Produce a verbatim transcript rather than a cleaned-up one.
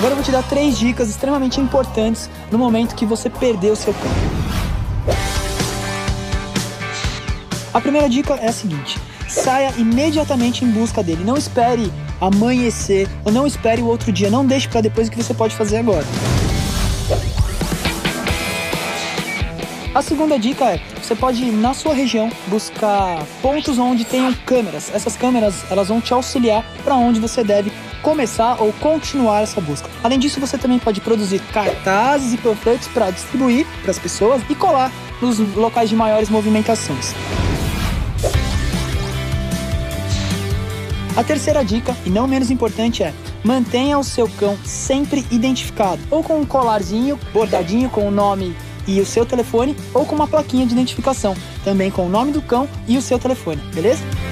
Agora eu vou te dar três dicas extremamente importantes no momento que você perdeu o seu cão. A primeira dica é a seguinte: saia imediatamente em busca dele. Não espere amanhecer ou não espere o outro dia. Não deixe para depois o que você pode fazer agora. A segunda dica é: você pode ir na sua região buscar pontos onde tenham câmeras. Essas câmeras, elas vão te auxiliar para onde você deve começar ou continuar essa busca. Além disso, você também pode produzir cartazes e panfletos para distribuir para as pessoas e colar nos locais de maiores movimentações. A terceira dica, e não menos importante, é: mantenha o seu cão sempre identificado, ou com um colarzinho bordadinho com o nome e o seu telefone, ou com uma plaquinha de identificação, também com o nome do cão e o seu telefone, beleza?